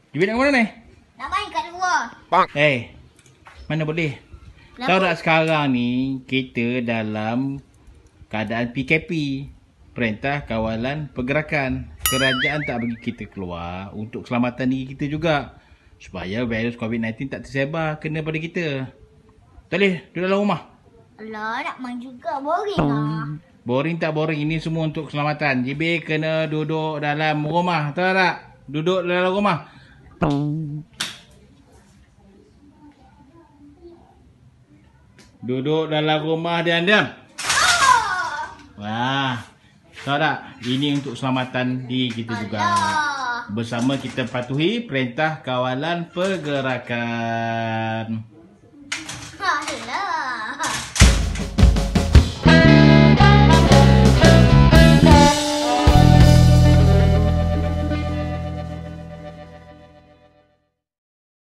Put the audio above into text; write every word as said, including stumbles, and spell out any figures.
Jibin nak ke mana ni? Nak main kat luar. Eh, mana boleh? Tahu tak sekarang ni kita dalam keadaan P K P, Perintah Kawalan Pergerakan. Kerajaan tak bagi kita keluar untuk keselamatan diri kita juga, supaya virus COVID sembilan belas tak tersebar kena pada kita. Tak boleh duduk dalam rumah. Alah, nak main juga. Boring lah. Boring tak boring, ini semua untuk keselamatan. J B kena duduk dalam rumah, tahu tak? Duduk dalam rumah. Duduk dalam rumah diam-diam. Wah, tahu tak? Ini untuk keselamatan diri kita juga. Bersama kita patuhi Perintah Kawalan Pergerakan.